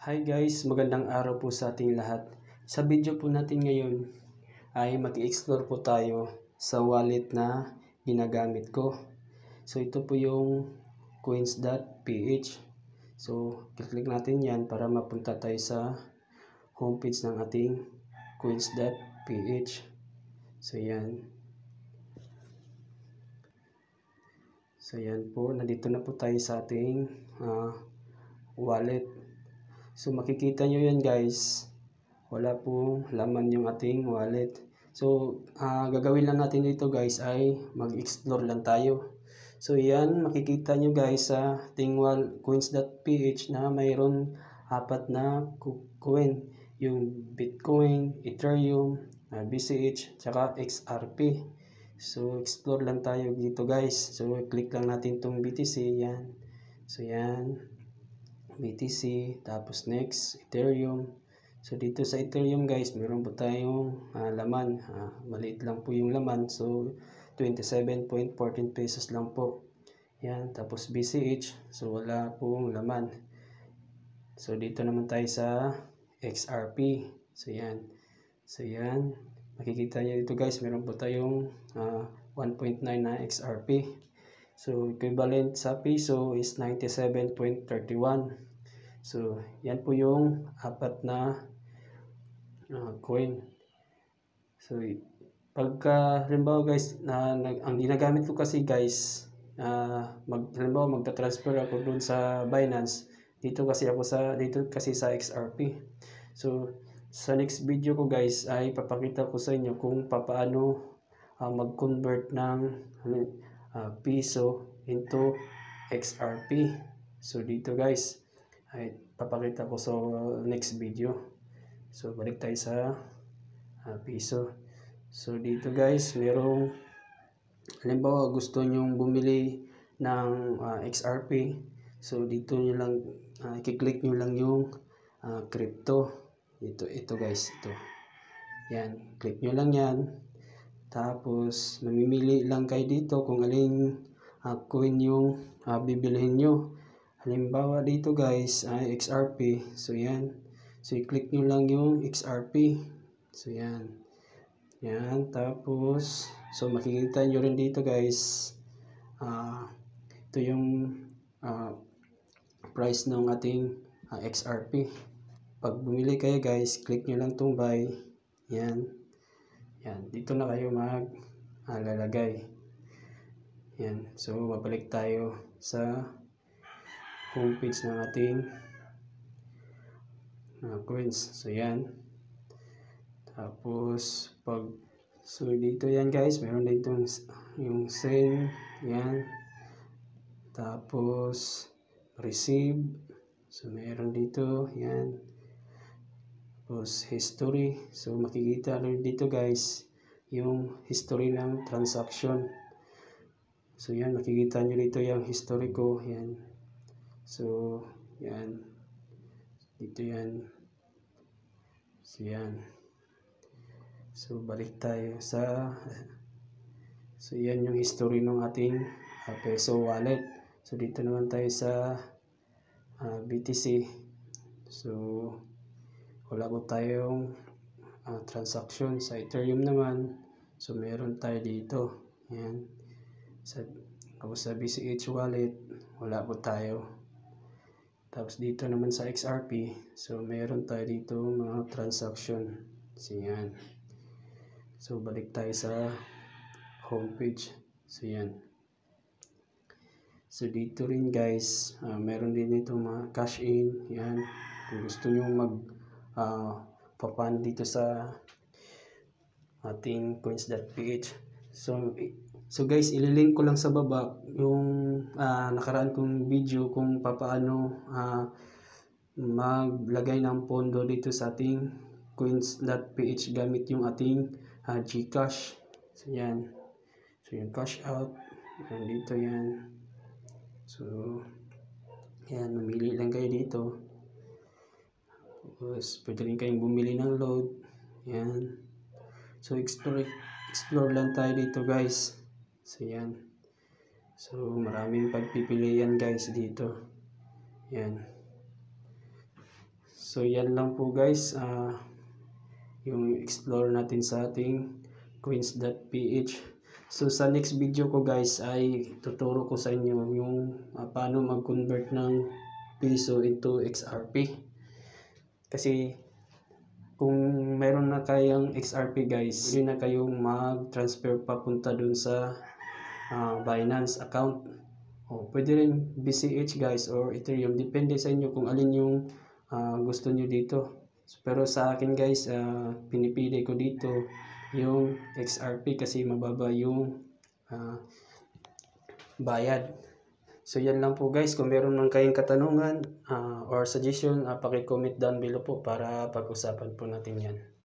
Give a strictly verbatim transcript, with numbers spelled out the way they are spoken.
Hi guys, magandang araw po sa ating lahat. Sa video po natin ngayon ay mag-explore po tayo sa wallet na ginagamit ko. So ito po yung coins dot p h. So click natin yan para mapunta tayo sa homepage ng ating coins dot p h. So yan. So yan po, nandito na po tayo sa ating uh, wallet. So makikita nyo yan guys, wala pong laman yung ating wallet. So uh, gagawin lang natin dito guys ay mag-explore lang tayo. So yan, makikita nyo guys sa ating coins dot p h na mayroon apat na coin. Yung Bitcoin, Ethereum, uh, B C H, tsaka X R P. So explore lang tayo dito guys. So click lang natin tong B T C, yan. So yan, B T C, tapos next Ethereum. So dito sa Ethereum guys, meron po tayong uh, laman, uh, maliit lang po yung laman, so twenty-seven point one four pesos lang po. Yan, tapos B C H, so wala pong laman. So dito naman tayo sa X R P. So yan. So yan, makikita niyo dito guys, meron po tayong uh, one point nine na X R P. So equivalent sa piso is ninety-seven point three one. So yan po yung apat na uh, coin. So pagka halimbawa guys, na, na ang ginagamit ko kasi guys, uh, mag halimbawa magta-transfer ako doon sa Binance, dito kasi ako sa dito kasi sa X R P. So sa next video ko guys ay papakita ko sa inyo kung paano uh, mag-convert ng uh, piso into X R P. So dito guys ay papakita ko sa next video. So balik tayo sa uh, piso. So dito guys, merong halimbawa gusto nyong bumili ng uh, X R P. So dito nyo lang uh, i-click nyo lang yung uh, crypto. Ito ito guys, ito. Yan, click nyo lang yan. Tapos mamimili lang kayo dito kung alin uh, coin yung uh, bibilihin nyo. Halimbawa dito guys ay X R P. So yan. So i-click nyo lang yung X R P. So yan. Yan. Tapos so makikita nyo rin dito guys. Uh, ito yung uh, price ng ating uh, X R P. Pag bumili kayo guys, click nyo lang itong buy. Yan. Yan. Dito na kayo mag uh, lalagay. Yan. So mabalik tayo sa homepage ng ating uh, coins. So yan. Tapos pag so dito yan guys, meron dito yung send, yan. Tapos receive. So meron dito, yan. Tapos history. So makikita rin dito guys yung history ng transaction. So yan, makikita nyo dito yung history ko, yan. So, yan. Dito yan. So, yan. So, balik tayo sa... So, yan yung history ng ating uh, peso wallet. So, dito naman tayo sa uh, B T C. So, wala po tayong uh, transaction. Sa Ethereum naman, so, meron tayo dito. Yan. Sa, sa B C H wallet, wala po tayo. Tapos dito naman sa X R P, so meron tayo dito mga transaction. So yan. So balik tayo sa homepage. So yan. So dito rin guys, uh, meron din dito mga cash in. Yan. Kung gusto nyo mag uh, papan dito sa ating coins dot p h. So So guys, ililink ko lang sa baba yung uh, nakaraan kong video kung paano uh, maglagay ng pondo dito sa ating coins dot p h gamit yung ating uh, GCash. So yan. So yung cash out. Yan dito yan. So yan, mamili lang kayo dito. Tapos pwede rin kayong bumili ng load. Yan. So explore, explore lang tayo dito guys. So yan. So maraming pagpipilian guys dito. Yan. So yan lang po guys, uh, yung explore natin sa ating coins.ph. So sa next video ko guys ay tuturo ko sa inyo yung uh, paano mag-convert ng piso into X R P. Kasi kung meron na kayang X R P guys, pwede na kayong mag-transfer papunta dun sa uh, Binance account. O pwede rin B C H guys or Ethereum, depende sa inyo kung alin yung uh, gusto nyo dito. Pero sa akin guys, uh, pinipili ko dito yung X R P kasi mababa yung uh, bayad. So yan lang po guys, kung meron man kayong katanungan uh, or suggestion, uh, paki-comment down below po para pag-usapan po natin yan.